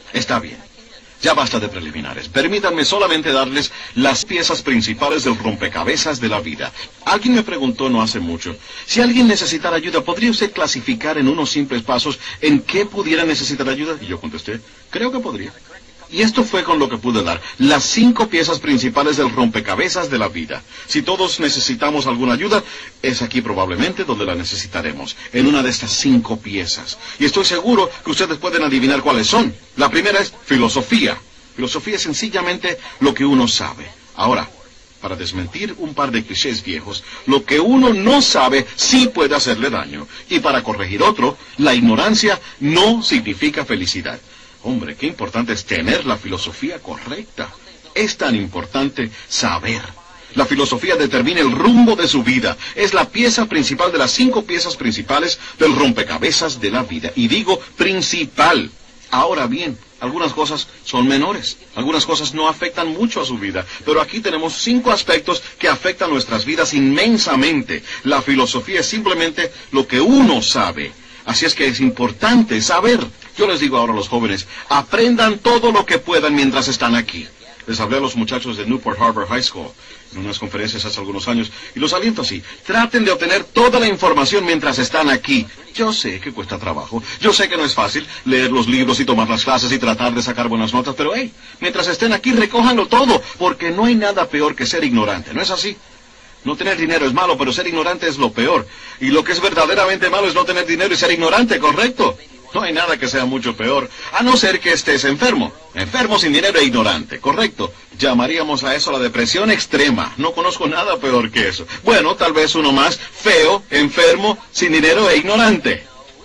Está bien. Ya basta de preliminares. Permítanme solamente darles las piezas principales del rompecabezas de la vida. Alguien me preguntó no hace mucho, si alguien necesitara ayuda, ¿podría usted clasificar en unos simples pasos en qué pudiera necesitar ayuda? Y yo contesté, creo que podría. Y esto fue con lo que pude dar, las 5 piezas principales del rompecabezas de la vida. Si todos necesitamos alguna ayuda, es aquí probablemente donde la necesitaremos, en una de estas 5 piezas. Y estoy seguro que ustedes pueden adivinar cuáles son. La primera es filosofía. Filosofía es sencillamente lo que uno sabe. Ahora, para desmentir un par de clichés viejos, lo que uno no sabe sí puede hacerle daño. Y para corregir otro, la ignorancia no significa felicidad. Hombre, qué importante es tener la filosofía correcta. Es tan importante saber. La filosofía determina el rumbo de su vida. Es la pieza principal de las 5 piezas principales del rompecabezas de la vida. Y digo principal. Ahora bien, algunas cosas son menores. Algunas cosas no afectan mucho a su vida. Pero aquí tenemos 5 aspectos que afectan nuestras vidas inmensamente. La filosofía es simplemente lo que uno sabe. Así es que es importante saber. Yo les digo ahora a los jóvenes, aprendan todo lo que puedan mientras están aquí. Les hablé a los muchachos de Newport Harbor High School en unas conferencias hace algunos años y los aliento así. Traten de obtener toda la información mientras están aquí. Yo sé que cuesta trabajo. Yo sé que no es fácil leer los libros y tomar las clases y tratar de sacar buenas notas, pero hey, mientras estén aquí recójanlo todo, porque no hay nada peor que ser ignorante, ¿no es así? No tener dinero es malo, pero ser ignorante es lo peor. Y lo que es verdaderamente malo es no tener dinero y ser ignorante, ¿correcto? No hay nada que sea mucho peor, a no ser que estés enfermo. Enfermo sin dinero e ignorante, ¿correcto? Llamaríamos a eso la depresión extrema. No conozco nada peor que eso. Bueno, tal vez uno más, feo, enfermo, sin dinero e ignorante.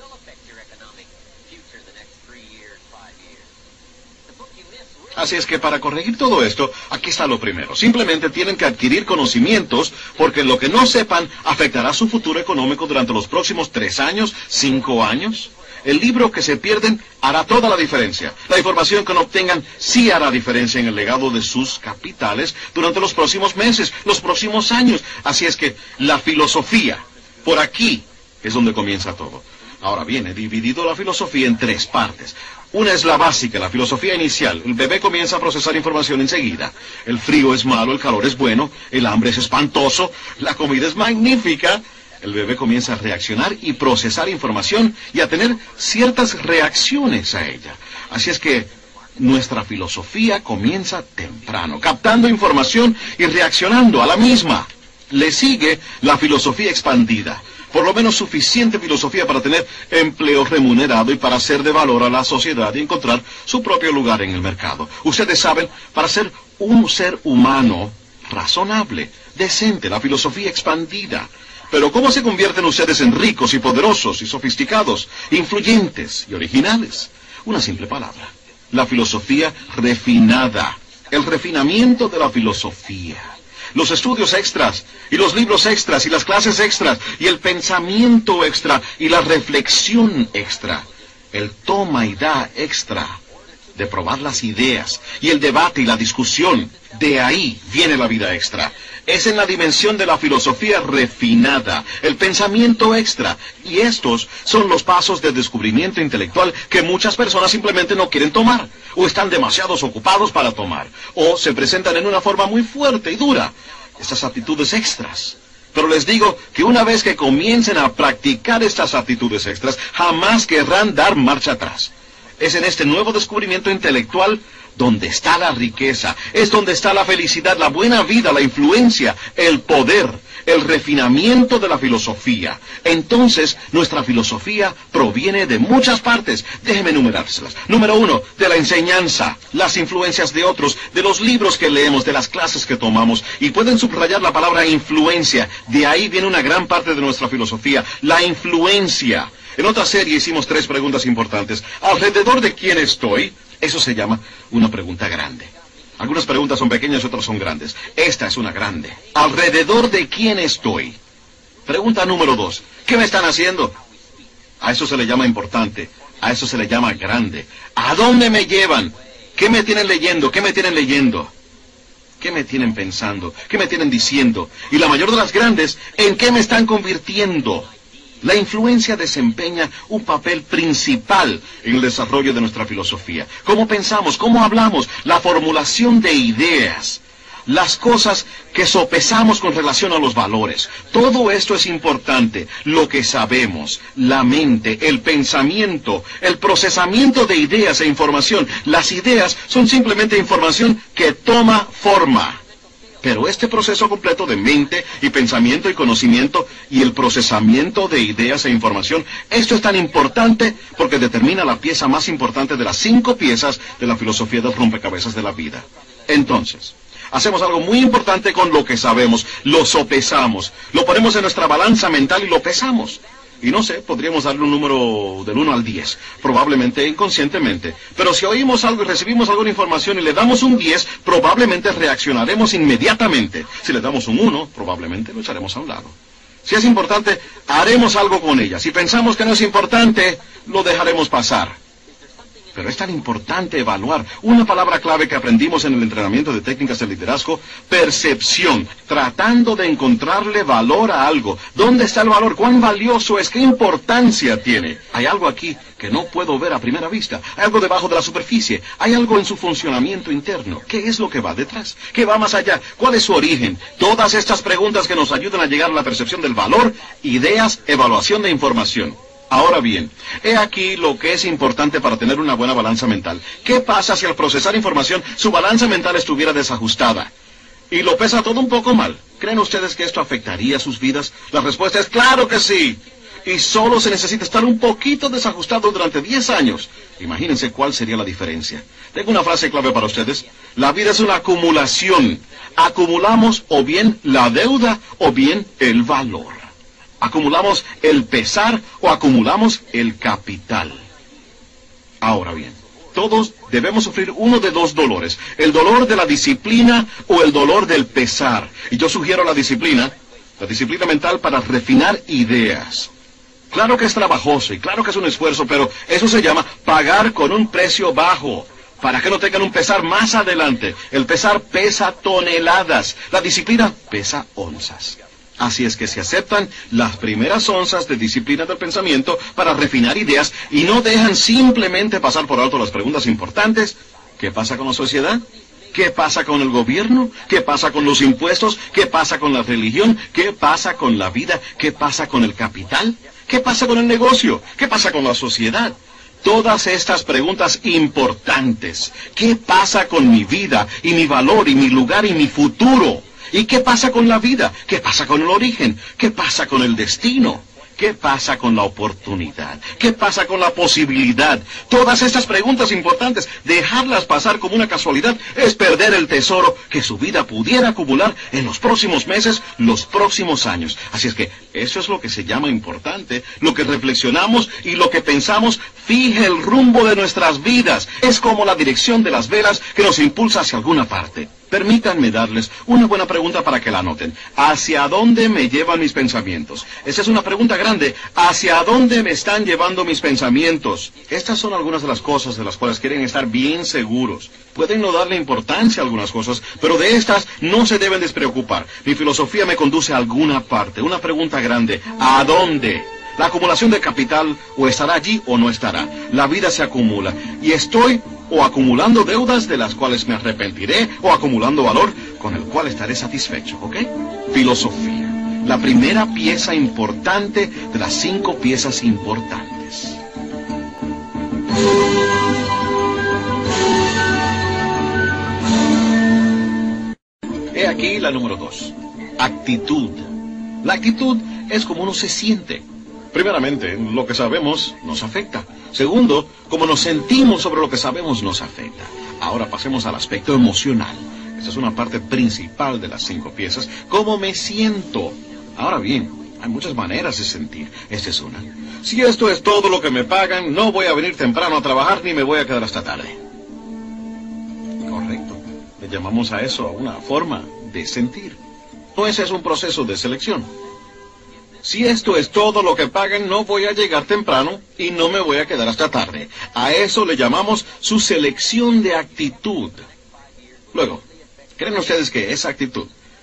Así es que para corregir todo esto, aquí está lo primero. Simplemente tienen que adquirir conocimientos, porque lo que no sepan afectará su futuro económico durante los próximos 3 años, 5 años. El libro que se pierden hará toda la diferencia. La información que no obtengan sí hará diferencia en el legado de sus capitales durante los próximos meses, los próximos años. Así es que la filosofía, por aquí, es donde comienza todo. Ahora bien, he dividido la filosofía en 3 partes. Una es la básica, la filosofía inicial. El bebé comienza a procesar información enseguida. El frío es malo, el calor es bueno, el hambre es espantoso, la comida es magnífica. El bebé comienza a reaccionar y procesar información y a tener ciertas reacciones a ella. Así es que nuestra filosofía comienza temprano, captando información y reaccionando a la misma. Le sigue la filosofía expandida. Por lo menos suficiente filosofía para tener empleo remunerado y para ser de valor a la sociedad y encontrar su propio lugar en el mercado. Ustedes saben, para ser un ser humano razonable, decente, la filosofía expandida. Pero ¿cómo se convierten ustedes en ricos y poderosos y sofisticados, influyentes y originales? Una simple palabra. La filosofía refinada. El refinamiento de la filosofía. Los estudios extras, y los libros extras, y las clases extras, y el pensamiento extra, y la reflexión extra. El toma y da extra, de probar las ideas, y el debate y la discusión. De ahí viene la vida extra. Es en la dimensión de la filosofía refinada, el pensamiento extra. Y estos son los pasos de descubrimiento intelectual que muchas personas simplemente no quieren tomar, o están demasiado ocupados para tomar, o se presentan en una forma muy fuerte y dura. Estas actitudes extras. Pero les digo que una vez que comiencen a practicar estas actitudes extras, jamás querrán dar marcha atrás. Es en este nuevo descubrimiento intelectual donde está la riqueza, es donde está la felicidad, la buena vida, la influencia, el poder, el refinamiento de la filosofía. Entonces, nuestra filosofía proviene de muchas partes. Déjenme enumerárselas. Número 1, de la enseñanza, las influencias de otros, de los libros que leemos, de las clases que tomamos. Y pueden subrayar la palabra influencia. De ahí viene una gran parte de nuestra filosofía, la influencia. En otra serie hicimos 3 preguntas importantes. ¿Alrededor de quién estoy? Eso se llama una pregunta grande. Algunas preguntas son pequeñas y otras son grandes. Esta es una grande. ¿Alrededor de quién estoy? Pregunta número 2. ¿Qué me están haciendo? A eso se le llama importante. A eso se le llama grande. ¿A dónde me llevan? ¿Qué me tienen leyendo? ¿Qué me tienen leyendo? ¿Qué me tienen pensando? ¿Qué me tienen diciendo? Y la mayor de las grandes, ¿en qué me están convirtiendo? La influencia desempeña un papel principal en el desarrollo de nuestra filosofía. Cómo pensamos, cómo hablamos, la formulación de ideas, las cosas que sopesamos con relación a los valores. Todo esto es importante. Lo que sabemos, la mente, el pensamiento, el procesamiento de ideas e información. Las ideas son simplemente información que toma forma. Pero este proceso completo de mente y pensamiento y conocimiento y el procesamiento de ideas e información, esto es tan importante porque determina la pieza más importante de las 5 piezas de la filosofía del rompecabezas de la vida. Entonces, hacemos algo muy importante con lo que sabemos, lo sopesamos, lo ponemos en nuestra balanza mental y lo pesamos. Y no sé, podríamos darle un número del 1 al 10, probablemente inconscientemente. Pero si oímos algo y recibimos alguna información y le damos un 10, probablemente reaccionaremos inmediatamente. Si le damos un 1, probablemente lo echaremos a un lado. Si es importante, haremos algo con ella. Si pensamos que no es importante, lo dejaremos pasar. Pero es tan importante evaluar. Una palabra clave que aprendimos en el entrenamiento de técnicas de liderazgo: percepción. Tratando de encontrarle valor a algo. ¿Dónde está el valor? ¿Cuán valioso es? ¿Qué importancia tiene? Hay algo aquí que no puedo ver a primera vista. Hay algo debajo de la superficie. Hay algo en su funcionamiento interno. ¿Qué es lo que va detrás? ¿Qué va más allá? ¿Cuál es su origen? Todas estas preguntas que nos ayudan a llegar a la percepción del valor, ideas, evaluación de información. Ahora bien, he aquí lo que es importante para tener una buena balanza mental. ¿Qué pasa si al procesar información su balanza mental estuviera desajustada? Y lo pesa todo un poco mal. ¿Creen ustedes que esto afectaría sus vidas? La respuesta es claro que sí. Y solo se necesita estar un poquito desajustado durante 10 años. Imagínense cuál sería la diferencia. Tengo una frase clave para ustedes. La vida es una acumulación. Acumulamos o bien la deuda o bien el valor. ¿Acumulamos el pesar o acumulamos el capital? Ahora bien, todos debemos sufrir uno de 2 dolores: el dolor de la disciplina o el dolor del pesar. Y yo sugiero la disciplina mental para refinar ideas. Claro que es trabajoso y claro que es un esfuerzo, pero eso se llama pagar con un precio bajo, para que no tengan un pesar más adelante. El pesar pesa toneladas, la disciplina pesa onzas. Así es que se aceptan las primeras onzas de disciplina del pensamiento para refinar ideas y no dejan simplemente pasar por alto las preguntas importantes. ¿Qué pasa con la sociedad? ¿Qué pasa con el gobierno? ¿Qué pasa con los impuestos? ¿Qué pasa con la religión? ¿Qué pasa con la vida? ¿Qué pasa con el capital? ¿Qué pasa con el negocio? ¿Qué pasa con la sociedad? Todas estas preguntas importantes. ¿Qué pasa con mi vida y mi valor y mi lugar y mi futuro? ¿Y qué pasa con la vida? ¿Qué pasa con el origen? ¿Qué pasa con el destino? ¿Qué pasa con la oportunidad? ¿Qué pasa con la posibilidad? Todas estas preguntas importantes, dejarlas pasar como una casualidad es perder el tesoro que su vida pudiera acumular en los próximos meses, los próximos años. Así es que eso es lo que se llama importante. Lo que reflexionamos y lo que pensamos fija el rumbo de nuestras vidas. Es como la dirección de las velas que nos impulsa hacia alguna parte. Permítanme darles una buena pregunta para que la anoten. ¿Hacia dónde me llevan mis pensamientos? Esa es una pregunta grande. ¿Hacia dónde me están llevando mis pensamientos? Estas son algunas de las cosas de las cuales quieren estar bien seguros. Pueden no darle importancia a algunas cosas, pero de estas no se deben despreocupar. Mi filosofía me conduce a alguna parte. Una pregunta grande. ¿A dónde? La acumulación de capital o estará allí o no estará. La vida se acumula. Y estoy o acumulando deudas de las cuales me arrepentiré, o acumulando valor con el cual estaré satisfecho, ¿ok? Filosofía. La primera pieza importante de las 5 piezas importantes. He aquí la número 2. Actitud. La actitud es como uno se siente. Primeramente, lo que sabemos nos afecta. Segundo, como nos sentimos sobre lo que sabemos nos afecta. Ahora pasemos al aspecto emocional. Esta es una parte principal de las 5 piezas. ¿Cómo me siento? Ahora bien, hay muchas maneras de sentir. Esta es una. Si esto es todo lo que me pagan, no voy a venir temprano a trabajar ni me voy a quedar hasta tarde. Correcto. Le llamamos a eso una forma de sentir. No, ese es un proceso de selección. Si esto es todo lo que pagan, no voy a llegar temprano y no me voy a quedar hasta tarde. A eso le llamamos su selección de actitud. Luego, ¿creen ustedes que esa actitud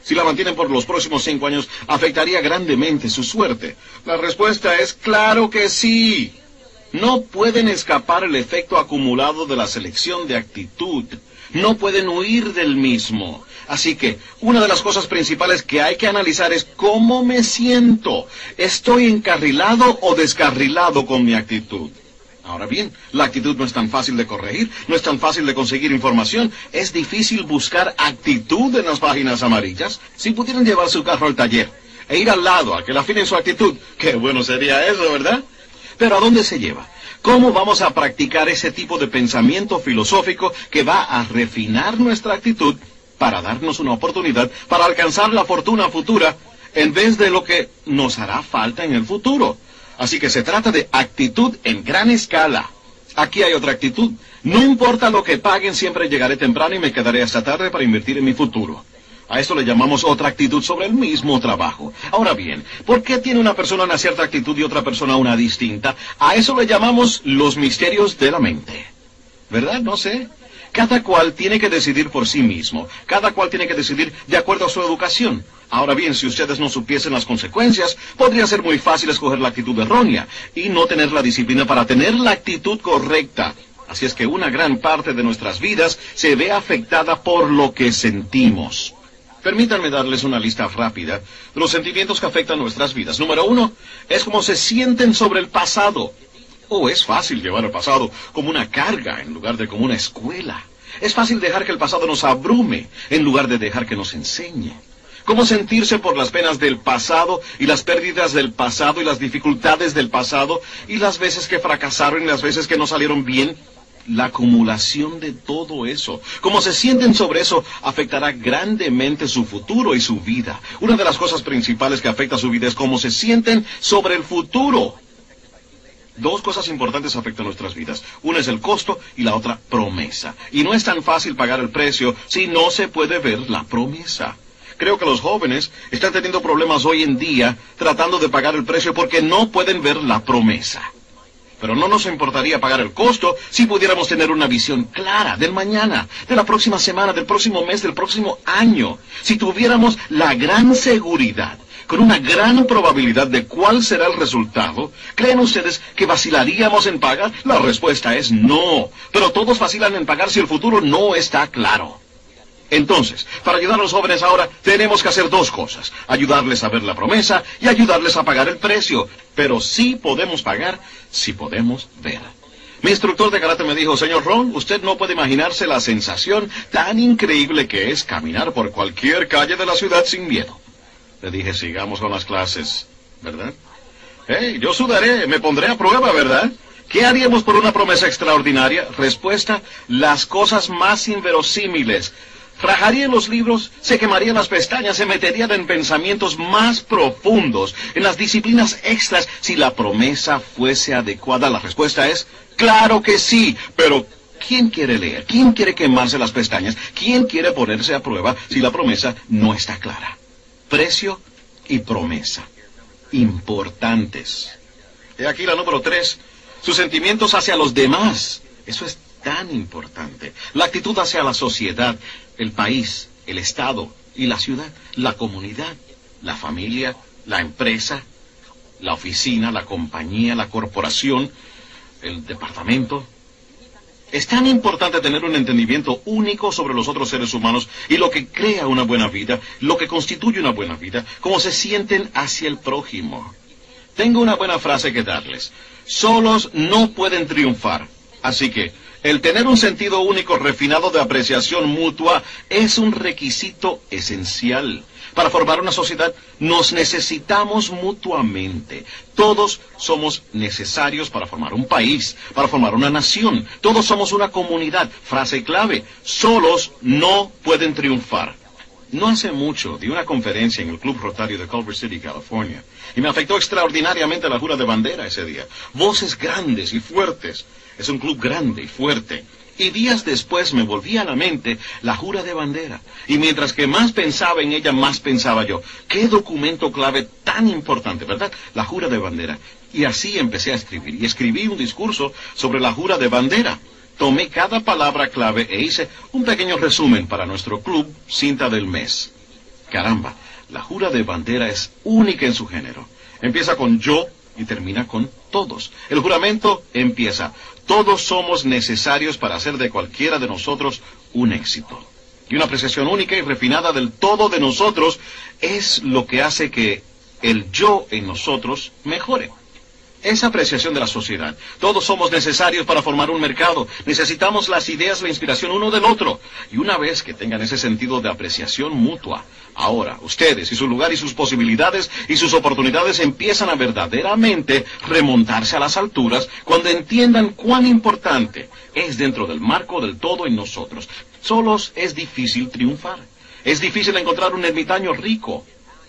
Si la mantienen por los próximos 5 años, afectaría grandemente su suerte. La respuesta es claro que sí. No pueden escapar el efecto acumulado de la selección de actitud. No pueden huir del mismo. Así que, una de las cosas principales que hay que analizar es cómo me siento. ¿Estoy encarrilado o descarrilado con mi actitud? Ahora bien, la actitud no es tan fácil de corregir, no es tan fácil de conseguir información. Es difícil buscar actitud en las páginas amarillas. Si pudieran llevar su carro al taller e ir al lado a que le afinen su actitud, qué bueno sería eso, ¿verdad? Pero ¿a dónde se lleva? ¿Cómo vamos a practicar ese tipo de pensamiento filosófico que va a refinar nuestra actitud para darnos una oportunidad para alcanzar la fortuna futura en vez de lo que nos hará falta en el futuro? Así que se trata de actitud en gran escala. Aquí hay otra actitud. No importa lo que paguen, siempre llegaré temprano y me quedaré hasta tarde para invertir en mi futuro. A esto le llamamos otra actitud sobre el mismo trabajo. Ahora bien, ¿por qué tiene una persona una cierta actitud y otra persona una distinta? A eso le llamamos los misterios de la mente. ¿Verdad? No sé. Cada cual tiene que decidir por sí mismo. Cada cual tiene que decidir de acuerdo a su educación. Ahora bien, si ustedes no supiesen las consecuencias, podría ser muy fácil escoger la actitud errónea y no tener la disciplina para tener la actitud correcta. Así es que una gran parte de nuestras vidas se ve afectada por lo que sentimos. Permítanme darles una lista rápida de los sentimientos que afectan nuestras vidas. Número 1, es cómo se sienten sobre el pasado. Es fácil llevar el pasado como una carga en lugar de como una escuela. Es fácil dejar que el pasado nos abrume en lugar de dejar que nos enseñe. Cómo sentirse por las penas del pasado y las pérdidas del pasado y las dificultades del pasado y las veces que fracasaron y las veces que no salieron bien. La acumulación de todo eso, cómo se sienten sobre eso, afectará grandemente su futuro y su vida. Una de las cosas principales que afecta su vida es cómo se sienten sobre el futuro. Dos cosas importantes afectan nuestras vidas. Una es el costo y la otra promesa. Y no es tan fácil pagar el precio si no se puede ver la promesa. Creo que los jóvenes están teniendo problemas hoy en día tratando de pagar el precio porque no pueden ver la promesa. Pero no nos importaría pagar el costo si pudiéramos tener una visión clara del mañana, de la próxima semana, del próximo mes, del próximo año. Si tuviéramos la gran seguridad, con una gran probabilidad de cuál será el resultado, ¿creen ustedes que vacilaríamos en pagar? La respuesta es no. Pero todos vacilan en pagar si el futuro no está claro. Entonces, para ayudar a los jóvenes ahora, tenemos que hacer dos cosas. Ayudarles a ver la promesa y ayudarles a pagar el precio. Pero sí podemos pagar, sí podemos ver. Mi instructor de karate me dijo, señor Ron, usted no puede imaginarse la sensación tan increíble que es caminar por cualquier calle de la ciudad sin miedo. Le dije, sigamos con las clases, ¿verdad? Yo sudaré, me pondré a prueba, ¿verdad? ¿Qué haríamos por una promesa extraordinaria? Respuesta, las cosas más inverosímiles. Rajaría en los libros, se quemarían las pestañas, se meterían en pensamientos más profundos, en las disciplinas extras, si la promesa fuese adecuada. La respuesta es, claro que sí, pero ¿quién quiere leer? ¿Quién quiere quemarse las pestañas? ¿Quién quiere ponerse a prueba si la promesa no está clara? Precio y promesa. Importantes. He aquí la número 3. Sus sentimientos hacia los demás. Eso es tan importante. La actitud hacia la sociedad, el país, el estado y la ciudad, la comunidad, la familia, la empresa, la oficina, la compañía, la corporación, el departamento. Es tan importante tener un entendimiento único sobre los otros seres humanos y lo que crea una buena vida, lo que constituye una buena vida, cómo se sienten hacia el prójimo. Tengo una buena frase que darles. Solos no pueden triunfar. Así que el tener un sentido único refinado de apreciación mutua es un requisito esencial. Para formar una sociedad nos necesitamos mutuamente. Todos somos necesarios para formar un país, para formar una nación. Todos somos una comunidad. Frase clave, solos no pueden triunfar. No hace mucho di una conferencia en el Club Rotario de Culver City, California, y me afectó extraordinariamente la jura de bandera ese día. Voces grandes y fuertes. Es un club grande y fuerte. Y días después me volvía a la mente la jura de bandera. Y mientras que más pensaba en ella, más pensaba yo. ¡Qué documento clave tan importante!, ¿verdad? La jura de bandera. Y así empecé a escribir. Y escribí un discurso sobre la jura de bandera. Tomé cada palabra clave e hice un pequeño resumen para nuestro club Cinta del Mes. Caramba, la jura de bandera es única en su género. Empieza con yo y termina con todos. El juramento empieza: todos somos necesarios para hacer de cualquiera de nosotros un éxito. Y una apreciación única y refinada del todo de nosotros es lo que hace que el yo en nosotros mejore. Esa apreciación de la sociedad. Todos somos necesarios para formar un mercado. Necesitamos las ideas, la inspiración uno del otro. Y una vez que tengan ese sentido de apreciación mutua, ahora ustedes y su lugar y sus posibilidades y sus oportunidades empiezan a verdaderamente remontarse a las alturas cuando entiendan cuán importante es dentro del marco del todo en nosotros. Solos es difícil triunfar. Es difícil encontrar un ermitaño rico.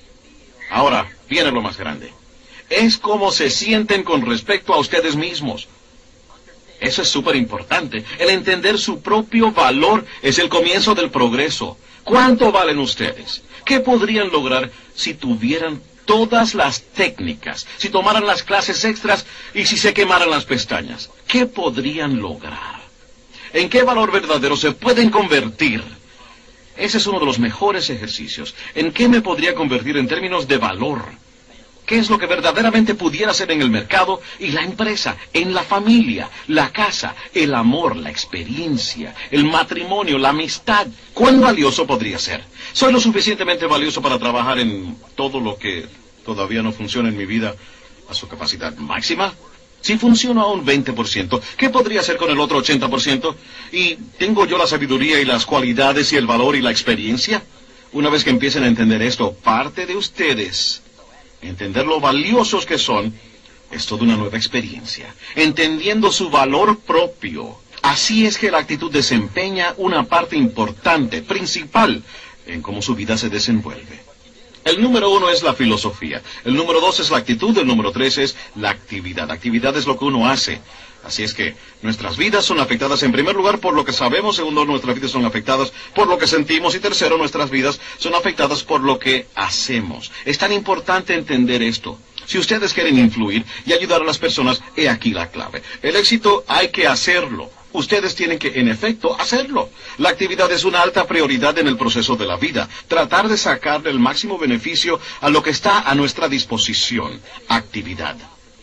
Ahora viene lo más grande. Es cómo se sienten con respecto a ustedes mismos. Eso es súper importante. El entender su propio valor es el comienzo del progreso. ¿Cuánto valen ustedes? ¿Qué podrían lograr si tuvieran todas las técnicas, si tomaran las clases extras y si se quemaran las pestañas? ¿Qué podrían lograr? ¿En qué valor verdadero se pueden convertir? Ese es uno de los mejores ejercicios. ¿En qué me podría convertir en términos de valor? ¿Qué es lo que verdaderamente pudiera ser en el mercado y la empresa, en la familia, la casa, el amor, la experiencia, el matrimonio, la amistad? ¿Cuán valioso podría ser? ¿Soy lo suficientemente valioso para trabajar en todo lo que todavía no funciona en mi vida a su capacidad máxima? Si funciona a un 20%, ¿qué podría hacer con el otro 80%? ¿Y tengo yo la sabiduría y las cualidades y el valor y la experiencia? Una vez que empiecen a entender esto, parte de ustedes, entender lo valiosos que son, es toda una nueva experiencia. Entendiendo su valor propio. Así es que la actitud desempeña una parte importante, principal, en cómo su vida se desenvuelve. El número 1 es la filosofía. El número 2 es la actitud. El número 3 es la actividad. Actividad es lo que uno hace. Así es que nuestras vidas son afectadas en primer lugar por lo que sabemos. Segundo, nuestras vidas son afectadas por lo que sentimos. Y tercero, nuestras vidas son afectadas por lo que hacemos. Es tan importante entender esto. Si ustedes quieren influir y ayudar a las personas, he aquí la clave. El éxito hay que hacerlo. Ustedes tienen que, en efecto, hacerlo. La actividad es una alta prioridad en el proceso de la vida. Tratar de sacarle el máximo beneficio a lo que está a nuestra disposición. Actividad.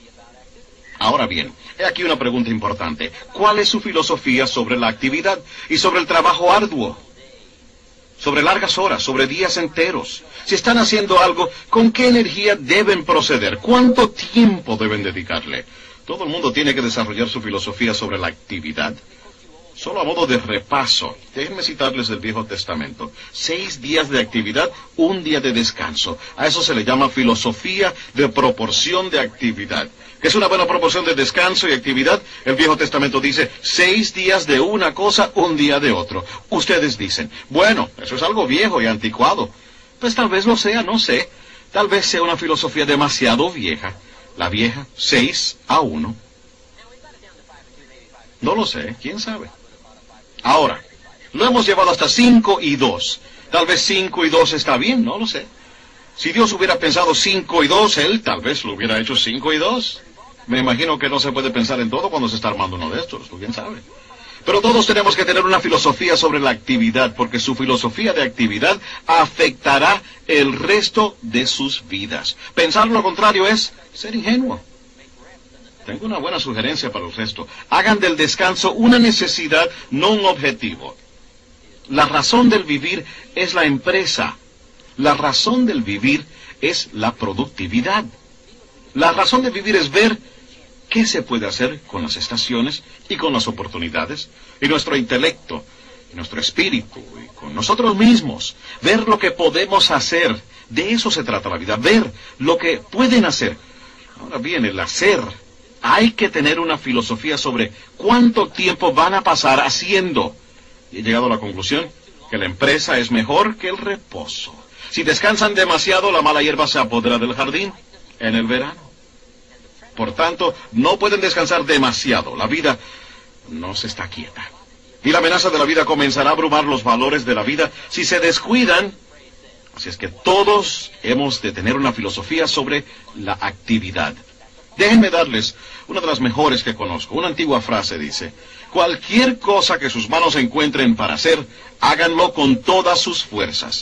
Ahora bien, he aquí una pregunta importante. ¿Cuál es su filosofía sobre la actividad y sobre el trabajo arduo? Sobre largas horas, sobre días enteros. Si están haciendo algo, ¿con qué energía deben proceder? ¿Cuánto tiempo deben dedicarle? Todo el mundo tiene que desarrollar su filosofía sobre la actividad. Solo a modo de repaso, déjenme citarles del Viejo Testamento. 6 días de actividad, 1 día de descanso. A eso se le llama filosofía de proporción de actividad. ¿Qué es una buena proporción de descanso y actividad? El Viejo Testamento dice 6 días de una cosa, 1 día de otro. Ustedes dicen, bueno, eso es algo viejo y anticuado. Pues tal vez lo sea, no sé. Tal vez sea una filosofía demasiado vieja. La vieja, 6-1. No lo sé, quién sabe. Ahora, lo hemos llevado hasta 5-2. Tal vez 5-2 está bien, no lo sé. Si Dios hubiera pensado 5-2, Él tal vez lo hubiera hecho 5-2. Me imagino que no se puede pensar en todo cuando se está armando uno de estos, quién sabe. Pero todos tenemos que tener una filosofía sobre la actividad, porque su filosofía de actividad afectará el resto de sus vidas. Pensar lo contrario es ser ingenuo. Tengo una buena sugerencia para el resto. Hagan del descanso una necesidad, no un objetivo. La razón del vivir es la empresa. La razón del vivir es la productividad. La razón de vivir es ver qué se puede hacer con las estaciones y con las oportunidades, y nuestro intelecto, y nuestro espíritu, y con nosotros mismos. Ver lo que podemos hacer. De eso se trata la vida, ver lo que pueden hacer. Ahora bien, el hacer. Hay que tener una filosofía sobre cuánto tiempo van a pasar haciendo. Y he llegado a la conclusión que la empresa es mejor que el reposo. Si descansan demasiado, la mala hierba se apodera del jardín en el verano. Por tanto, no pueden descansar demasiado. La vida no se está quieta. Y la amenaza de la vida comenzará a abrumar los valores de la vida si se descuidan. Así es que todos hemos de tener una filosofía sobre la actividad. Déjenme darles una de las mejores que conozco. Una antigua frase dice: cualquier cosa que sus manos encuentren para hacer, háganlo con todas sus fuerzas.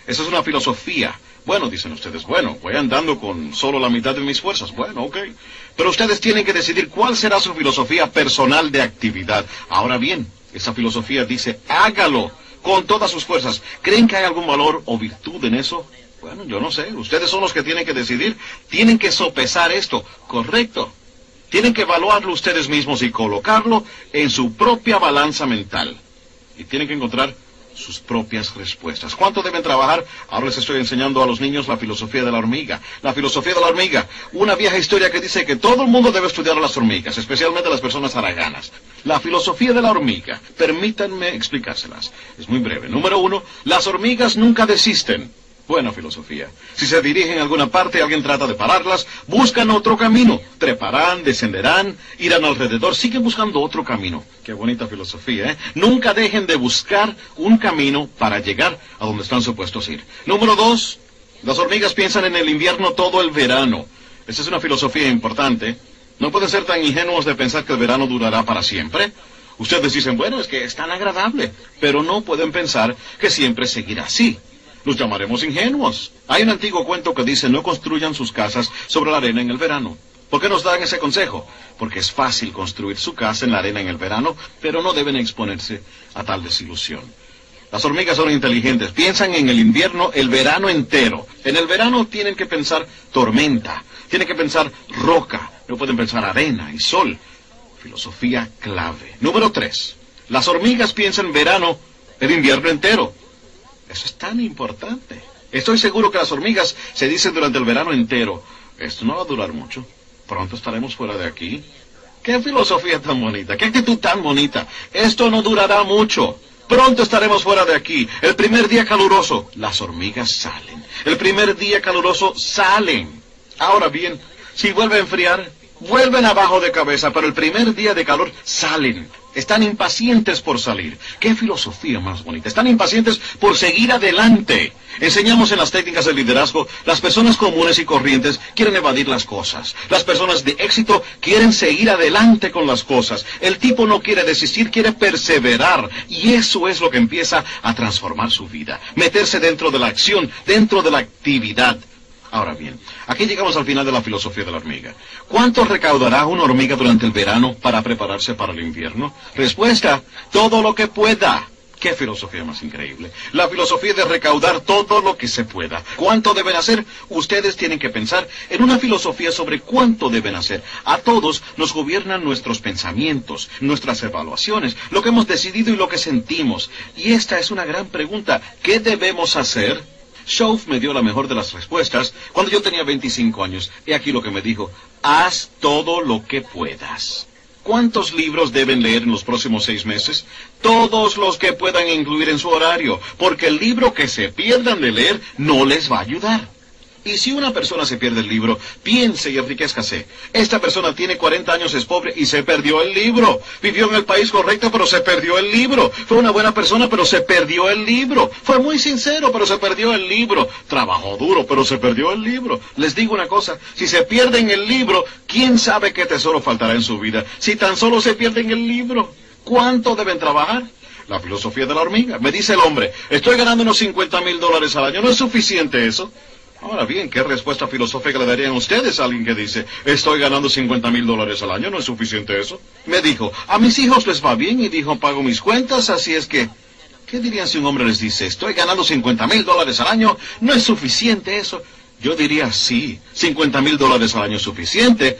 Esa es una filosofía. Bueno, dicen ustedes, bueno, voy andando con solo la mitad de mis fuerzas. Bueno, ok. Pero ustedes tienen que decidir cuál será su filosofía personal de actividad. Ahora bien, esa filosofía dice, hágalo con todas sus fuerzas. ¿Creen que hay algún valor o virtud en eso? Bueno, yo no sé. Ustedes son los que tienen que decidir. Tienen que sopesar esto. Correcto. Tienen que evaluarlo ustedes mismos y colocarlo en su propia balanza mental. Y tienen que encontrar sus propias respuestas. ¿Cuánto deben trabajar? Ahora les estoy enseñando a los niños la filosofía de la hormiga. La filosofía de la hormiga. Una vieja historia que dice que todo el mundo debe estudiar a las hormigas, especialmente las personas haraganas. La filosofía de la hormiga. Permítanme explicárselas. Es muy breve. Número 1, las hormigas nunca desisten. Buena filosofía. Si se dirigen a alguna parte y alguien trata de pararlas, buscan otro camino. Treparán, descenderán, irán alrededor, siguen buscando otro camino. Qué bonita filosofía, ¿eh? Nunca dejen de buscar un camino para llegar a donde están supuestos ir. Número 2, las hormigas piensan en el invierno todo el verano. Esa es una filosofía importante. No pueden ser tan ingenuos de pensar que el verano durará para siempre. Ustedes dicen, bueno, es que es tan agradable, pero no pueden pensar que siempre seguirá así. Los llamaremos ingenuos. Hay un antiguo cuento que dice, no construyan sus casas sobre la arena en el verano. ¿Por qué nos dan ese consejo? Porque es fácil construir su casa en la arena en el verano, pero no deben exponerse a tal desilusión. Las hormigas son inteligentes. Piensan en el invierno el verano entero. En el verano tienen que pensar tormenta. Tienen que pensar roca. No pueden pensar arena y sol. Filosofía clave. Número 3. Las hormigas piensan verano el invierno entero. Eso es tan importante. Estoy seguro que las hormigas se dicen durante el verano entero, esto no va a durar mucho. Pronto estaremos fuera de aquí. ¡Qué filosofía tan bonita! ¡Qué actitud tan bonita! Esto no durará mucho. Pronto estaremos fuera de aquí. El primer día caluroso, las hormigas salen. El primer día caluroso, salen. Ahora bien, si vuelve a enfriar, vuelven abajo de cabeza, pero el primer día de calor, salen. Están impacientes por salir. ¡Qué filosofía más bonita! Están impacientes por seguir adelante. Enseñamos en las técnicas de liderazgo, las personas comunes y corrientes quieren evadir las cosas. Las personas de éxito quieren seguir adelante con las cosas. El tipo no quiere desistir, quiere perseverar. Y eso es lo que empieza a transformar su vida. Meterse dentro de la acción, dentro de la actividad. Ahora bien, aquí llegamos al final de la filosofía de la hormiga. ¿Cuánto recaudará una hormiga durante el verano para prepararse para el invierno? Respuesta, todo lo que pueda. ¡Qué filosofía más increíble! La filosofía de recaudar todo lo que se pueda. ¿Cuánto deben hacer? Ustedes tienen que pensar en una filosofía sobre cuánto deben hacer. A todos nos gobiernan nuestros pensamientos, nuestras evaluaciones, lo que hemos decidido y lo que sentimos. Y esta es una gran pregunta. ¿Qué debemos hacer? Schoaf me dio la mejor de las respuestas cuando yo tenía 25 años. He aquí lo que me dijo. Haz todo lo que puedas. ¿Cuántos libros deben leer en los próximos 6 meses? Todos los que puedan incluir en su horario, porque el libro que se pierdan de leer no les va a ayudar. Y si una persona se pierde el libro, piense y enriquézcase. Esta persona tiene 40 años, es pobre y se perdió el libro. Vivió en el país correcto, pero se perdió el libro. Fue una buena persona, pero se perdió el libro. Fue muy sincero, pero se perdió el libro. Trabajó duro, pero se perdió el libro. Les digo una cosa, si se pierden el libro, ¿quién sabe qué tesoro faltará en su vida? Si tan solo se pierden el libro, ¿cuánto deben trabajar? La filosofía de la hormiga. Me dice el hombre, estoy ganando unos $50,000 al año. ¿No es suficiente eso? Ahora bien, ¿qué respuesta filosófica le darían ustedes a alguien que dice, estoy ganando $50,000 al año, no es suficiente eso? Me dijo, a mis hijos les va bien y dijo, pago mis cuentas, así es que... ¿Qué dirían si un hombre les dice, estoy ganando $50,000 al año, no es suficiente eso? Yo diría, sí, $50,000 al año es suficiente,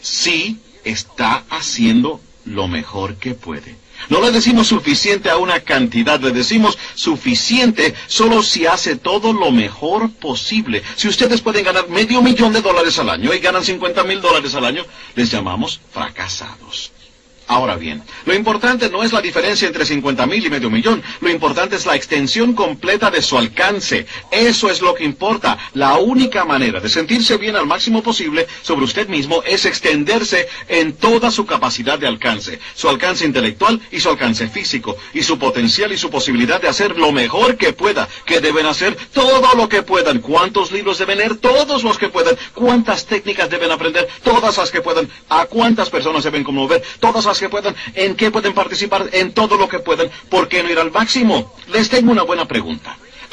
sí está haciendo lo mejor que puede. No le decimos suficiente a una cantidad, le decimos suficiente solo si hace todo lo mejor posible. Si ustedes pueden ganar $500,000 al año y ganan $50,000 al año, les llamamos fracasados. Ahora bien, lo importante no es la diferencia entre 50,000 y $500,000. Lo importante es la extensión completa de su alcance. Eso es lo que importa. La única manera de sentirse bien al máximo posible sobre usted mismo es extenderse en toda su capacidad de alcance. Su alcance intelectual y su alcance físico. Y su potencial y su posibilidad de hacer lo mejor que pueda. ¿Qué deben hacer? Todo lo que puedan. ¿Cuántos libros deben leer? Todos los que puedan. ¿Cuántas técnicas deben aprender? Todas las que puedan. ¿A cuántas personas deben conmover? Todas las que puedan. ¿En qué pueden participar? En todo lo que puedan. ¿Por qué no ir al máximo? Les tengo una buena pregunta.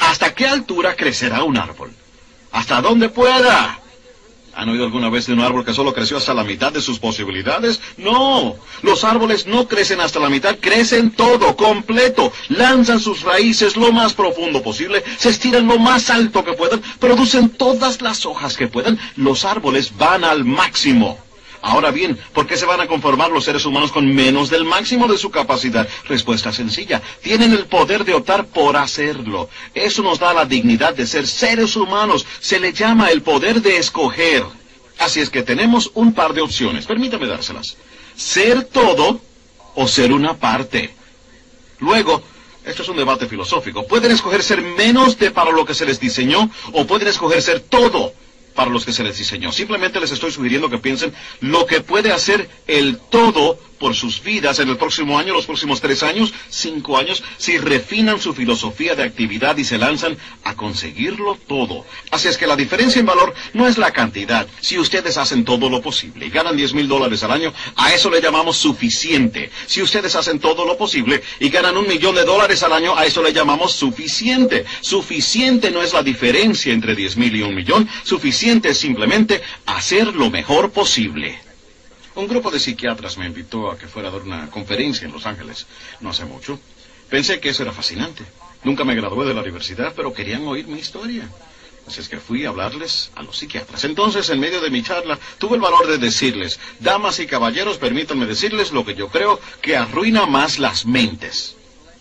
¿Hasta qué altura crecerá un árbol? ¡Hasta donde pueda! ¿Han oído alguna vez de un árbol que solo creció hasta la mitad de sus posibilidades? ¡No! Los árboles no crecen hasta la mitad, crecen todo, completo. Lanzan sus raíces lo más profundo posible, se estiran lo más alto que puedan, producen todas las hojas que puedan. Los árboles van al máximo. Ahora bien, ¿por qué se van a conformar los seres humanos con menos del máximo de su capacidad? Respuesta sencilla. Tienen el poder de optar por hacerlo. Eso nos da la dignidad de ser seres humanos. Se le llama el poder de escoger. Así es que tenemos un par de opciones. Permítame dárselas. Ser todo o ser una parte. Luego, esto es un debate filosófico. Pueden escoger ser menos de para lo que se les diseñó o pueden escoger ser todo para los que se les diseñó. Simplemente les estoy sugiriendo que piensen lo que puede hacer el todo por sus vidas en el próximo año, los próximos 3 años, 5 años, si refinan su filosofía de actividad y se lanzan a conseguirlo todo. Así es que la diferencia en valor no es la cantidad. Si ustedes hacen todo lo posible y ganan $10,000 al año, a eso le llamamos suficiente. Si ustedes hacen todo lo posible y ganan $1,000,000 al año, a eso le llamamos suficiente. Suficiente no es la diferencia entre 10,000 y 1,000,000. Suficiente es simplemente hacer lo mejor posible. Un grupo de psiquiatras me invitó a que fuera a dar una conferencia en Los Ángeles, no hace mucho. Pensé que eso era fascinante. Nunca me gradué de la universidad, pero querían oír mi historia. Así es que fui a hablarles a los psiquiatras. Entonces, en medio de mi charla, tuve el valor de decirles, damas y caballeros, permítanme decirles lo que yo creo que arruina más las mentes.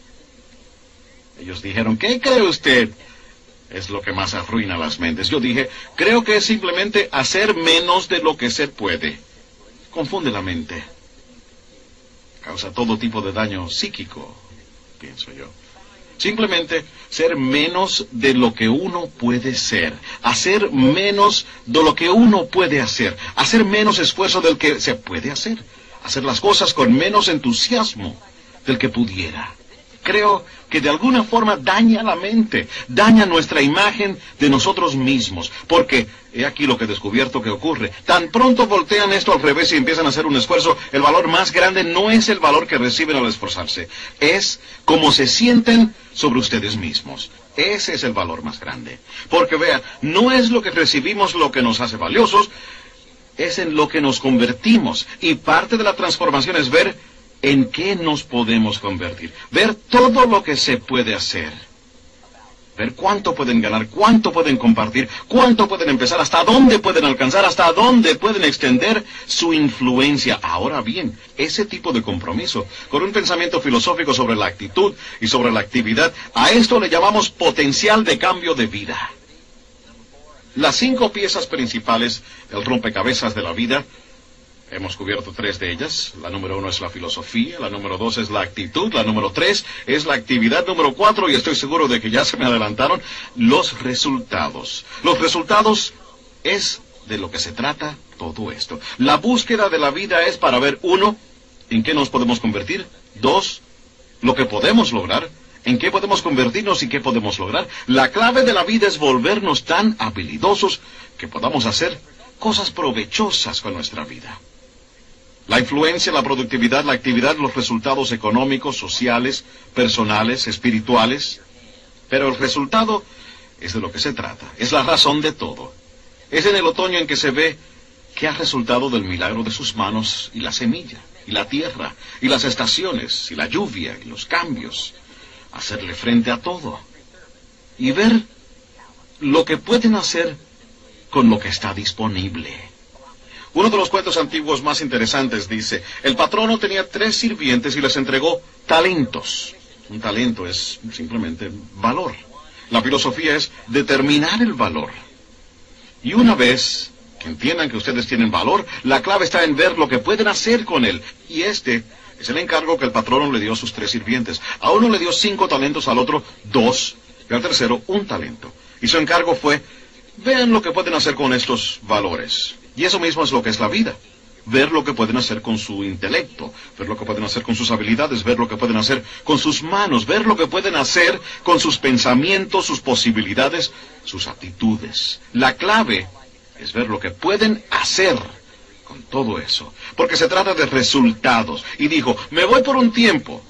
Ellos dijeron, ¿qué cree usted? Es lo que más arruina las mentes. Yo dije, creo que es simplemente hacer menos de lo que se puede. Confunde la mente. Causa todo tipo de daño psíquico, pienso yo. Simplemente ser menos de lo que uno puede ser. Hacer menos de lo que uno puede hacer. Hacer menos esfuerzo del que se puede hacer. Hacer las cosas con menos entusiasmo del que pudiera. Creo que de alguna forma daña la mente, daña nuestra imagen de nosotros mismos, porque he aquí lo que he descubierto que ocurre. Tan pronto voltean esto al revés y empiezan a hacer un esfuerzo, el valor más grande no es el valor que reciben al esforzarse, es cómo se sienten sobre ustedes mismos. Ese es el valor más grande. Porque vea, no es lo que recibimos lo que nos hace valiosos, es en lo que nos convertimos. Y parte de la transformación es ver ¿en qué nos podemos convertir? Ver todo lo que se puede hacer. Ver cuánto pueden ganar, cuánto pueden compartir, cuánto pueden empezar, hasta dónde pueden alcanzar, hasta dónde pueden extender su influencia. Ahora bien, ese tipo de compromiso, con un pensamiento filosófico sobre la actitud y sobre la actividad, a esto le llamamos potencial de cambio de vida. Las 5 piezas principales del rompecabezas de la vida, hemos cubierto 3 de ellas. La número 1 es la filosofía, la número 2 es la actitud, la número 3 es la actividad, número 4, y estoy seguro de que ya se me adelantaron, los resultados. Los resultados es de lo que se trata todo esto. La búsqueda de la vida es para ver, 1, en qué nos podemos convertir, 2, lo que podemos lograr, en qué podemos convertirnos y qué podemos lograr. La clave de la vida es volvernos tan habilidosos que podamos hacer cosas provechosas con nuestra vida. La influencia, la productividad, la actividad, los resultados económicos, sociales, personales, espirituales. Pero el resultado es de lo que se trata. Es la razón de todo. Es en el otoño en que se ve qué ha resultado del milagro de sus manos y la semilla, y la tierra, y las estaciones, y la lluvia, y los cambios. Hacerle frente a todo. Y ver lo que pueden hacer con lo que está disponible. Uno de los cuentos antiguos más interesantes dice, el patrono tenía 3 sirvientes y les entregó talentos. Un talento es simplemente valor. La filosofía es determinar el valor. Y una vez que entiendan que ustedes tienen valor, la clave está en ver lo que pueden hacer con él. Y este es el encargo que el patrono le dio a sus 3 sirvientes. A uno le dio 5 talentos, al otro 2, y al tercero 1 talento. Y su encargo fue, vean lo que pueden hacer con estos valores. Y eso mismo es lo que es la vida. Ver lo que pueden hacer con su intelecto, ver lo que pueden hacer con sus habilidades, ver lo que pueden hacer con sus manos, ver lo que pueden hacer con sus pensamientos, sus posibilidades, sus aptitudes. La clave es ver lo que pueden hacer con todo eso. Porque se trata de resultados. Y dijo, me voy por un tiempo.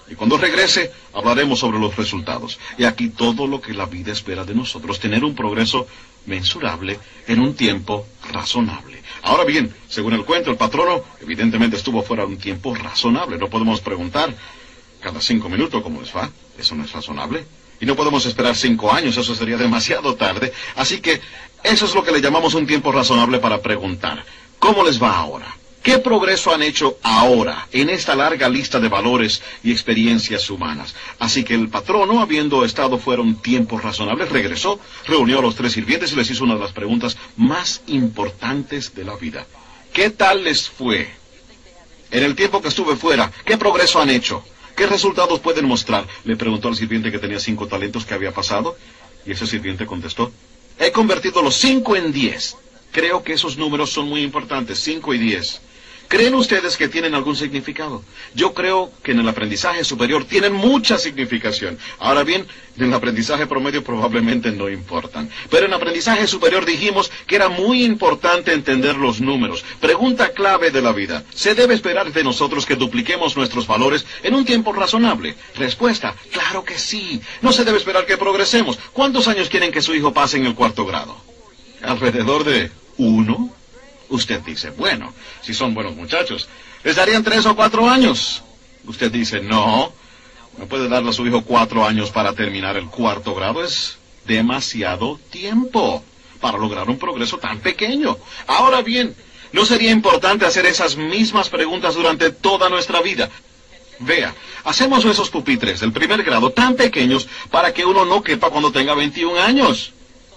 Y cuando regrese, hablaremos sobre los resultados. Y aquí todo lo que la vida espera de nosotros, tener un progreso mensurable en un tiempo razonable. Ahora bien, según el cuento, el patrono evidentemente estuvo fuera de un tiempo razonable. No podemos preguntar cada 5 minutos cómo les va. Eso no es razonable. Y no podemos esperar 5 años, eso sería demasiado tarde. Así que eso es lo que le llamamos un tiempo razonable para preguntar. ¿Cómo les va ahora? ¿Qué progreso han hecho ahora en esta larga lista de valores y experiencias humanas? Así que el patrono, habiendo estado fuera un tiempo razonable, regresó, reunió a los 3 sirvientes y les hizo una de las preguntas más importantes de la vida. ¿Qué tal les fue? En el tiempo que estuve fuera, ¿qué progreso han hecho? ¿Qué resultados pueden mostrar? Le preguntó al sirviente que tenía 5 talentos que había pasado. Y ese sirviente contestó: he convertido los 5 en 10. Creo que esos números son muy importantes, 5 y 10. ¿Creen ustedes que tienen algún significado? Yo creo que en el aprendizaje superior tienen mucha significación. Ahora bien, en el aprendizaje promedio probablemente no importan. Pero en aprendizaje superior dijimos que era muy importante entender los números. Pregunta clave de la vida: ¿se debe esperar de nosotros que dupliquemos nuestros valores en un tiempo razonable? Respuesta: claro que sí. No se debe esperar que progresemos. ¿Cuántos años quieren que su hijo pase en el 4º grado? ¿Alrededor de 1? Usted dice, bueno, si son buenos muchachos, les darían 3 o 4 años. Usted dice, no puede darle a su hijo 4 años para terminar el 4º grado. Es demasiado tiempo para lograr un progreso tan pequeño. Ahora bien, ¿no sería importante hacer esas mismas preguntas durante toda nuestra vida? Vea, hacemos esos pupitres del 1º grado tan pequeños para que uno no quepa cuando tenga 21 años.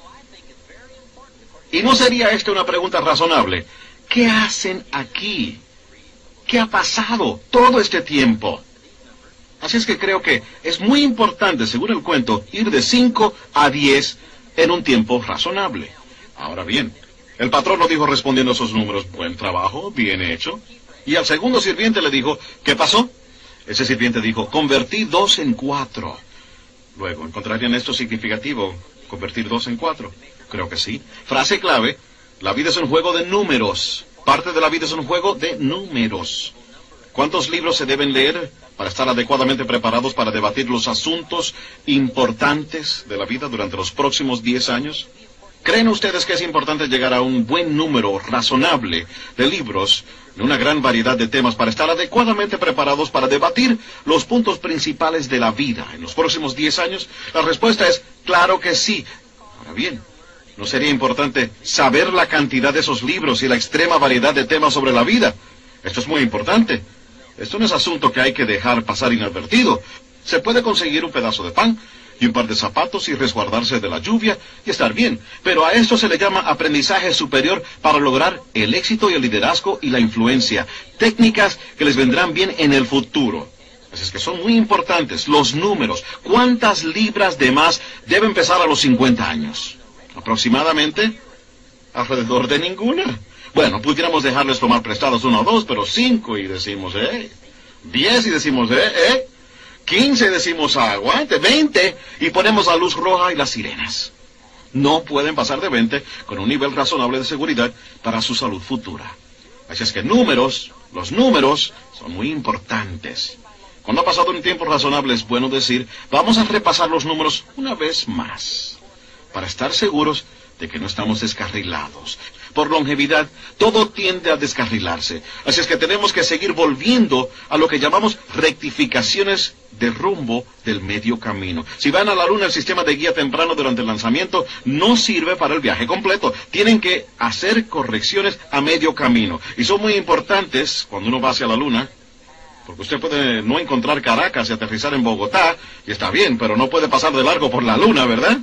¿Y no sería esta una pregunta razonable? ¿Qué hacen aquí? ¿Qué ha pasado todo este tiempo? Así es que creo que es muy importante, según el cuento, ir de 5 a 10 en un tiempo razonable. Ahora bien, el patrón lo dijo respondiendo a esos números: buen trabajo, bien hecho. Y al segundo sirviente le dijo: ¿qué pasó? Ese sirviente dijo: convertí 2 en 4. Luego, ¿encontrarían esto significativo? ¿Convertir 2 en 4? Creo que sí. Frase clave: la vida es un juego de números. Parte de la vida es un juego de números. ¿Cuántos libros se deben leer para estar adecuadamente preparados para debatir los asuntos importantes de la vida durante los próximos 10 años? ¿Creen ustedes que es importante llegar a un buen número razonable de libros de una gran variedad de temas para estar adecuadamente preparados para debatir los puntos principales de la vida en los próximos 10 años? La respuesta es claro que sí. Ahora bien, ¿no sería importante saber la cantidad de esos libros y la extrema variedad de temas sobre la vida? Esto es muy importante. Esto no es asunto que hay que dejar pasar inadvertido. Se puede conseguir un pedazo de pan y un par de zapatos y resguardarse de la lluvia y estar bien. Pero a esto se le llama aprendizaje superior para lograr el éxito y el liderazgo y la influencia. Técnicas que les vendrán bien en el futuro. Así es que son muy importantes los números. ¿Cuántas libras de más deben pesar a los 50 años? Aproximadamente alrededor de ninguna. Bueno, pudiéramos dejarles tomar prestados 1 o 2, pero 5 y decimos, 10 y decimos, 15 y decimos, aguante, 20 y ponemos la luz roja y las sirenas. No pueden pasar de 20 con un nivel razonable de seguridad para su salud futura. Así es que los números son muy importantes. Cuando ha pasado un tiempo razonable es bueno decir, vamos a repasar los números una vez más, para estar seguros de que no estamos descarrilados. Por longevidad, todo tiende a descarrilarse. Así es que tenemos que seguir volviendo a lo que llamamos rectificaciones de rumbo del medio camino. Si van a la luna, el sistema de guía temprano durante el lanzamiento no sirve para el viaje completo. Tienen que hacer correcciones a medio camino. Y son muy importantes cuando uno va hacia la luna, porque usted puede no encontrar Caracas y aterrizar en Bogotá, y está bien, pero no puede pasar de largo por la luna, ¿verdad?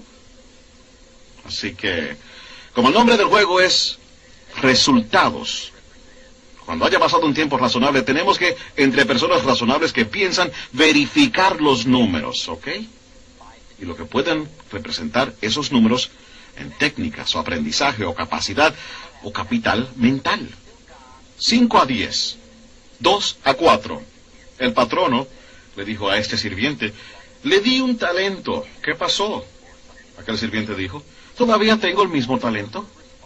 Así que, como el nombre del juego es resultados, cuando haya pasado un tiempo razonable, tenemos que, entre personas razonables que piensan, verificar los números, ¿ok? Y lo que pueden representar esos números en técnicas o aprendizaje o capacidad o capital mental. 5 a 10, 2 a 4. El patrono le dijo a este sirviente, le di un talento, ¿qué pasó? Aquel sirviente dijo, ¿todavía tengo el mismo talento?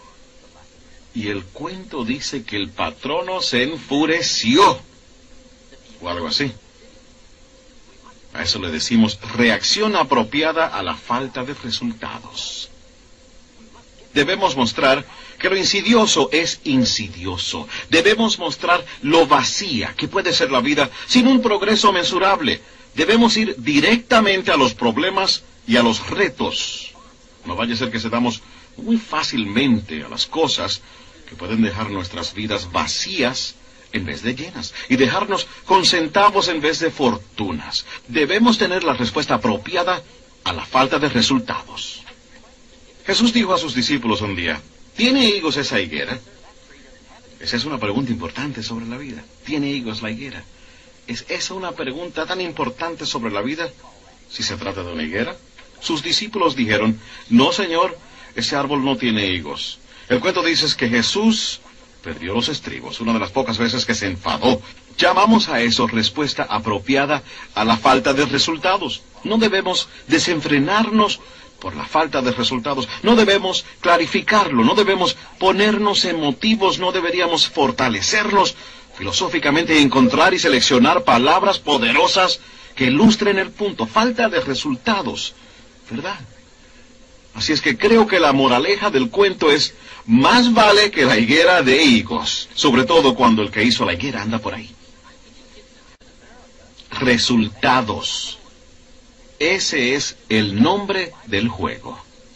Y el cuento dice que el patrono se enfureció, o algo así. A eso le decimos reacción apropiada a la falta de resultados. Debemos mostrar que lo insidioso es insidioso. Debemos mostrar lo vacía que puede ser la vida sin un progreso mensurable. Debemos ir directamente a los problemas y a los retos. No vaya a ser que cedamos muy fácilmente a las cosas que pueden dejar nuestras vidas vacías en vez de llenas, y dejarnos con centavos en vez de fortunas. Debemos tener la respuesta apropiada a la falta de resultados. Jesús dijo a sus discípulos un día, ¿tiene higos esa higuera? Esa es una pregunta importante sobre la vida. ¿Tiene higos la higuera? ¿Es esa una pregunta tan importante sobre la vida si se trata de una higuera? Sus discípulos dijeron, no, Señor, ese árbol no tiene higos. El cuento dice que Jesús perdió los estribos, una de las pocas veces que se enfadó. Llamamos a eso respuesta apropiada a la falta de resultados. No debemos desenfrenarnos por la falta de resultados. No debemos clarificarlo, no debemos ponernos emotivos, no deberíamos fortalecernos filosóficamente y encontrar y seleccionar palabras poderosas que ilustren el punto. Falta de resultados, ¿verdad? Así es que creo que la moraleja del cuento es, más vale que la higuera de higos, sobre todo cuando el que hizo la higuera anda por ahí. Resultados. Ese es el nombre del juego.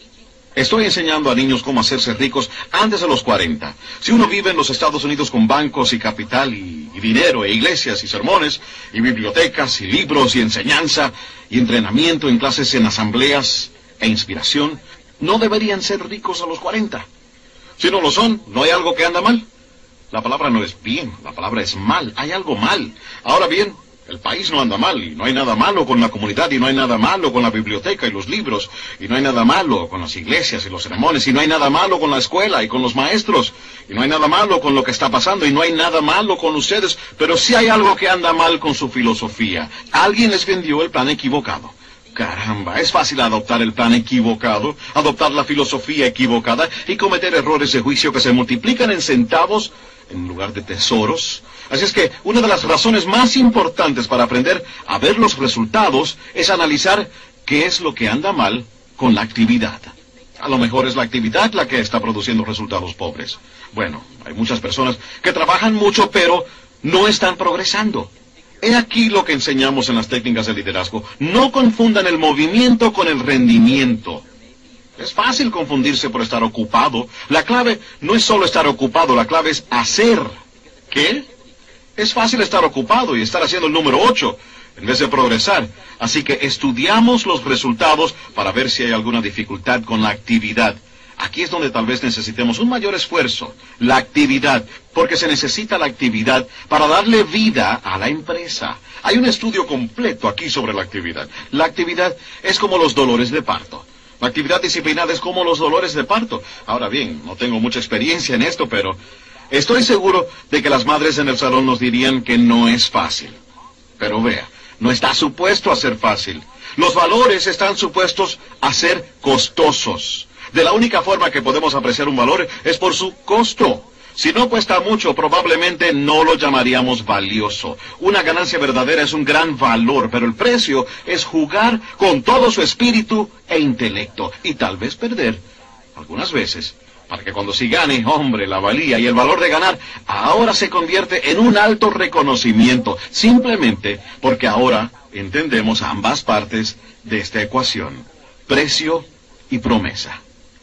Estoy enseñando a niños cómo hacerse ricos antes de los 40. Si uno vive en los Estados Unidos con bancos y capital y dinero e iglesias y sermones y bibliotecas y libros y enseñanza y entrenamiento en clases en asambleas e inspiración, no deberían ser ricos a los 40. Si no lo son, ¿no hay algo que anda mal? La palabra no es bien, la palabra es mal. Hay algo mal. Ahora bien, el país no anda mal, y no hay nada malo con la comunidad, y no hay nada malo con la biblioteca y los libros, y no hay nada malo con las iglesias y los sermones, y no hay nada malo con la escuela y con los maestros, y no hay nada malo con lo que está pasando, y no hay nada malo con ustedes, pero sí hay algo que anda mal con su filosofía. Alguien les vendió el plan equivocado. Caramba, es fácil adoptar el plan equivocado, adoptar la filosofía equivocada y cometer errores de juicio que se multiplican en centavos en lugar de tesoros. Así es que una de las razones más importantes para aprender a ver los resultados es analizar qué es lo que anda mal con la actividad. A lo mejor es la actividad la que está produciendo resultados pobres. Bueno, hay muchas personas que trabajan mucho pero no están progresando. He aquí lo que enseñamos en las técnicas de liderazgo. No confundan el movimiento con el rendimiento. Es fácil confundirse por estar ocupado. La clave no es solo estar ocupado, la clave es hacer. ¿Qué? Es fácil estar ocupado y estar haciendo el número 8 en vez de progresar. Así que estudiamos los resultados para ver si hay alguna dificultad con la actividad. Aquí es donde tal vez necesitemos un mayor esfuerzo, la actividad, porque se necesita la actividad para darle vida a la empresa. Hay un estudio completo aquí sobre la actividad. La actividad es como los dolores de parto. La actividad disciplinada es como los dolores de parto. Ahora bien, no tengo mucha experiencia en esto, pero estoy seguro de que las madres en el salón nos dirían que no es fácil. Pero vea, no está supuesto a ser fácil. Los valores están supuestos a ser costosos. De la única forma que podemos apreciar un valor es por su costo. Si no cuesta mucho, probablemente no lo llamaríamos valioso. Una ganancia verdadera es un gran valor, pero el precio es jugar con todo su espíritu e intelecto, y tal vez perder, algunas veces, para que cuando sí gane, hombre, la valía y el valor de ganar, ahora se convierte en un alto reconocimiento, simplemente porque ahora entendemos ambas partes de esta ecuación, precio y promesa.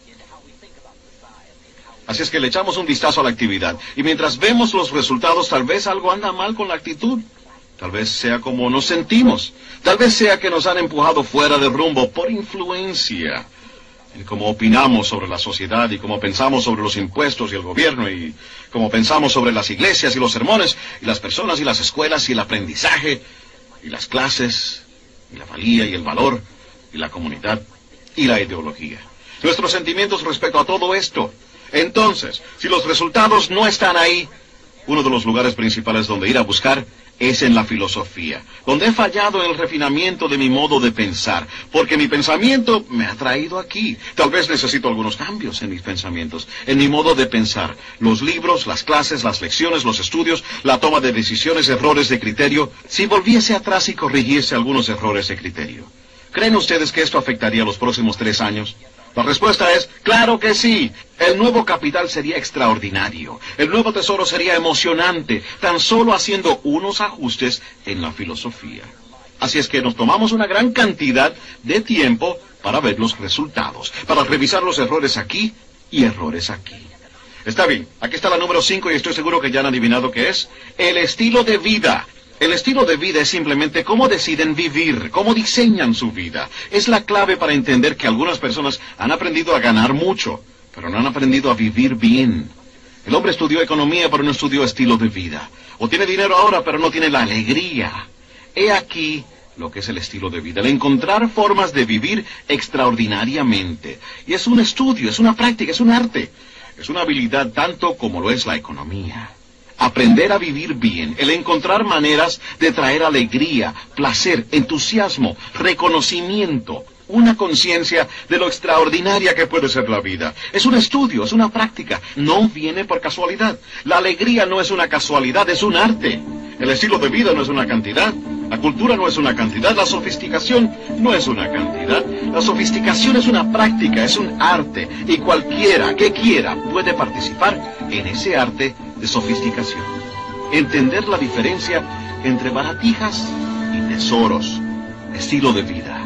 Así es que le echamos un vistazo a la actividad, y mientras vemos los resultados, tal vez algo anda mal con la actitud. Tal vez sea como nos sentimos. Tal vez sea que nos han empujado fuera de rumbo por influencia. En cómo opinamos sobre la sociedad, y cómo pensamos sobre los impuestos y el gobierno, y cómo pensamos sobre las iglesias y los sermones, y las personas y las escuelas, y el aprendizaje, y las clases, y la valía y el valor, y la comunidad, y la ideología. Nuestros sentimientos respecto a todo esto. Entonces, si los resultados no están ahí, uno de los lugares principales donde ir a buscar es en la filosofía, donde he fallado en el refinamiento de mi modo de pensar, porque mi pensamiento me ha traído aquí. Tal vez necesito algunos cambios en mis pensamientos, en mi modo de pensar. Los libros, las clases, las lecciones, los estudios, la toma de decisiones, errores de criterio. Si volviese atrás y corrigiese algunos errores de criterio, ¿creen ustedes que esto afectaría los próximos 3 años? La respuesta es, claro que sí. El nuevo capital sería extraordinario. El nuevo tesoro sería emocionante, tan solo haciendo unos ajustes en la filosofía. Así es que nos tomamos una gran cantidad de tiempo para ver los resultados, para revisar los errores aquí y errores aquí. Está bien, aquí está la número 5 y estoy seguro que ya han adivinado qué es. El estilo de vida. El estilo de vida es simplemente cómo deciden vivir, cómo diseñan su vida. Es la clave para entender que algunas personas han aprendido a ganar mucho, pero no han aprendido a vivir bien. El hombre estudió economía, pero no estudió estilo de vida. O tiene dinero ahora, pero no tiene la alegría. He aquí lo que es el estilo de vida, el encontrar formas de vivir extraordinariamente. Y es un estudio, es una práctica, es un arte. Es una habilidad tanto como lo es la economía. Aprender a vivir bien, el encontrar maneras de traer alegría, placer, entusiasmo, reconocimiento, una conciencia de lo extraordinaria que puede ser la vida. Es un estudio, es una práctica, no viene por casualidad. La alegría no es una casualidad, es un arte. El estilo de vida no es una cantidad, la cultura no es una cantidad, la sofisticación no es una cantidad. La sofisticación es una práctica, es un arte, y cualquiera que quiera puede participar en ese arte de sofisticación. Entender la diferencia entre baratijas y tesoros. Estilo de vida.